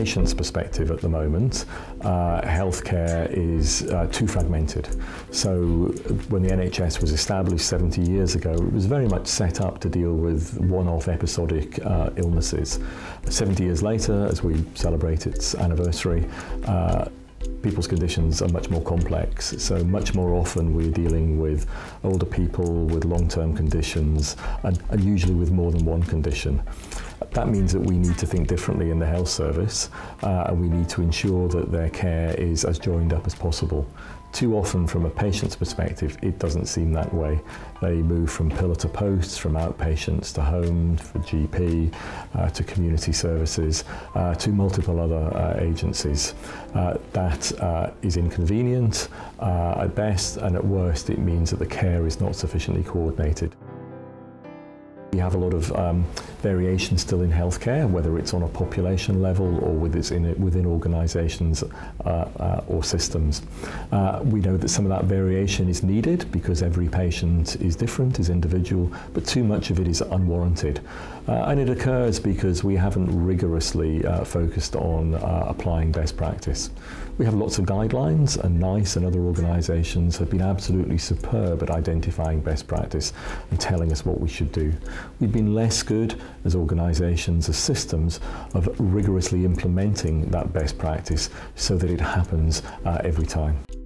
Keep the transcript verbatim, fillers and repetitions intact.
patient's perspective at the moment, uh, healthcare is uh, too fragmented. So when the N H S was established seventy years ago, it was very much set up to deal with one-off episodic uh, illnesses. seventy years later, as we celebrate its anniversary, uh, people's conditions are much more complex, so much more often we're dealing with older people with long-term conditions and, and usually with more than one condition. That means that we need to think differently in the health service uh, and we need to ensure that their care is as joined up as possible. Too often from a patient's perspective it doesn't seem that way. They move from pillar to post, from outpatients to home, for G P, uh, to community services, uh, to multiple other uh, agencies. Uh, that uh, is inconvenient uh, at best, and at worst it means that the care is not sufficiently coordinated. We have a lot of um, variation still in healthcare, whether it's on a population level or within, within organisations uh, uh, or systems. Uh, we know that some of that variation is needed because every patient is different, is individual, but too much of it is unwarranted. Uh, and it occurs because we haven't rigorously uh, focused on uh, applying best practice. We have lots of guidelines, and NICE and other organisations have been absolutely superb at identifying best practice and telling us what we should do. We've been less good as organisations, as systems, of rigorously implementing that best practice so that it happens uh, every time.